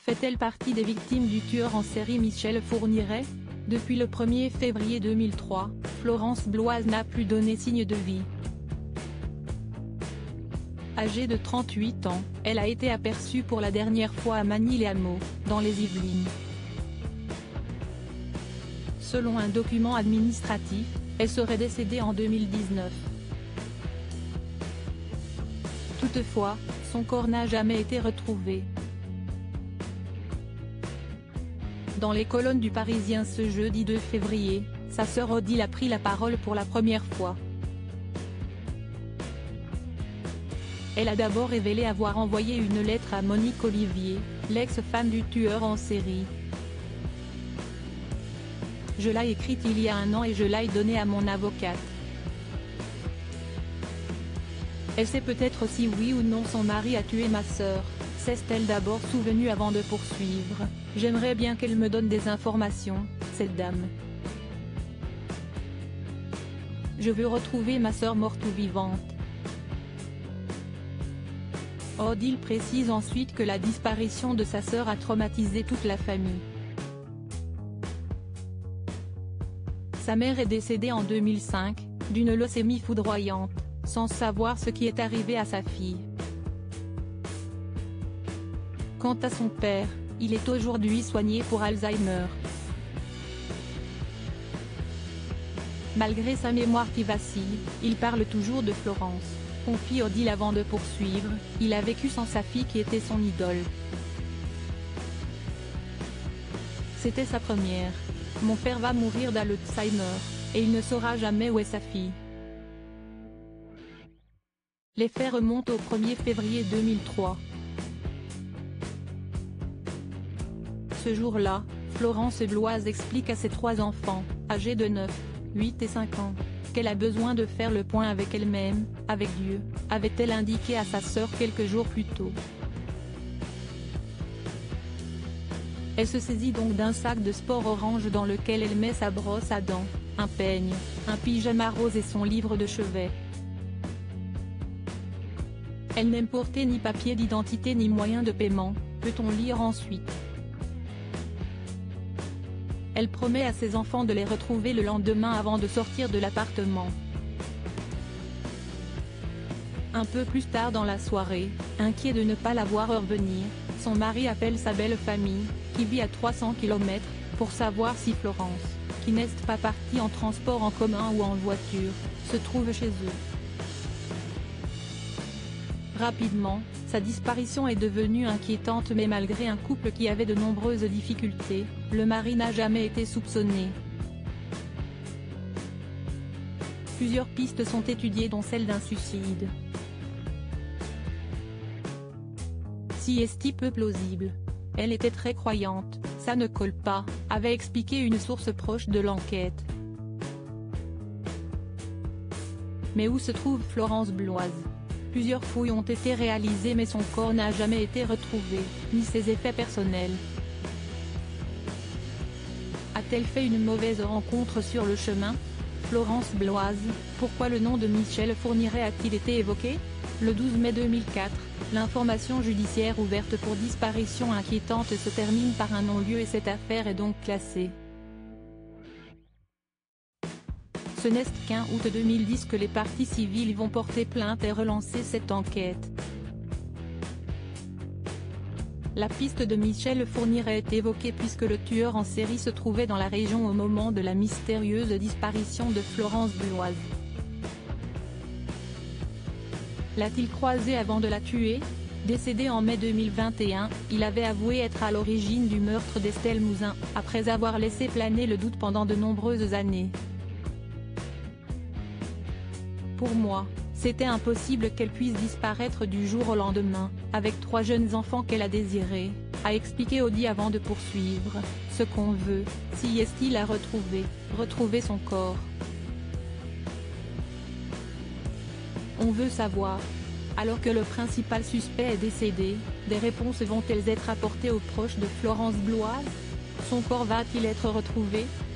Fait-elle partie des victimes du tueur en série Michel Fourniret? Depuis le 1er février 2003, Florence Bloise n'a plus donné signe de vie. Âgée de 38 ans, elle a été aperçue pour la dernière fois à Magny-les-Hameaux, dans les Yvelines. Selon un document administratif, elle serait décédée en 2019. Toutefois, son corps n'a jamais été retrouvé. Dans les colonnes du Parisien ce jeudi 2 février, sa sœur Odile a pris la parole pour la première fois. Elle a d'abord révélé avoir envoyé une lettre à Monique Olivier, l'ex-femme du tueur en série. Je l'ai écrite il y a 1 an et je l'ai donnée à mon avocate. Elle sait peut-être si oui ou non son mari a tué ma sœur, s'est-elle d'abord souvenue avant de poursuivre. J'aimerais bien qu'elle me donne des informations, cette dame. Je veux retrouver ma sœur morte ou vivante. Odile précise ensuite que la disparition de sa sœur a traumatisé toute la famille. Sa mère est décédée en 2005, d'une leucémie foudroyante, sans savoir ce qui est arrivé à sa fille. Quant à son père, il est aujourd'hui soigné pour Alzheimer. Malgré sa mémoire qui vacille, il parle toujours de Florence, confie Odile avant de poursuivre. Il a vécu sans sa fille qui était son idole. C'était sa première. Mon père va mourir d'Alzheimer, et il ne saura jamais où est sa fille. Les faits remontent au 1er février 2003. Ce jour-là, Florence Bloise explique à ses 3 enfants, âgés de 9, 8 et 5 ans, qu'elle a besoin de faire le point avec elle-même, avec Dieu, avait-elle indiqué à sa sœur quelques jours plus tôt. Elle se saisit donc d'un sac de sport orange dans lequel elle met sa brosse à dents, un peigne, un pyjama rose et son livre de chevet. Elle n'aime porter ni papier d'identité ni moyen de paiement, peut-on lire ensuite. Elle promet à ses enfants de les retrouver le lendemain avant de sortir de l'appartement. Un peu plus tard dans la soirée, inquiet de ne pas la voir revenir, son mari appelle sa belle famille, qui vit à 300 km, pour savoir si Florence, qui n'est pas partie en transport en commun ou en voiture, se trouve chez eux. Rapidement, sa disparition est devenue inquiétante mais malgré un couple qui avait de nombreuses difficultés, le mari n'a jamais été soupçonné. Plusieurs pistes sont étudiées dont celle d'un suicide. Si est peu plausible. Elle était très croyante, ça ne colle pas, avait expliqué une source proche de l'enquête. Mais où se trouve Florence Bloise? Plusieurs fouilles ont été réalisées mais son corps n'a jamais été retrouvé, ni ses effets personnels. A-t-elle fait une mauvaise rencontre sur le chemin? Florence Bloise, pourquoi le nom de Michel Fourniret a-t-il été évoqué? Le 12 mai 2004, l'information judiciaire ouverte pour disparition inquiétante se termine par un non-lieu et cette affaire est donc classée. Ce n'est qu'en août 2010 que les parties civiles vont porter plainte et relancer cette enquête. La piste de Michel Fourniret est évoquée puisque le tueur en série se trouvait dans la région au moment de la mystérieuse disparition de Florence Bloise. L'a-t-il croisée avant de la tuer? Décédé en mai 2021, il avait avoué être à l'origine du meurtre d'Estelle Mouzin, après avoir laissé planer le doute pendant de nombreuses années. Pour moi, c'était impossible qu'elle puisse disparaître du jour au lendemain, avec 3 jeunes enfants qu'elle a désirés, a expliqué Odile avant de poursuivre. Ce qu'on veut, si est-il à retrouver son corps. On veut savoir. Alors que le principal suspect est décédé, des réponses vont-elles être apportées aux proches de Florence Bloise? Son corps va-t-il être retrouvé?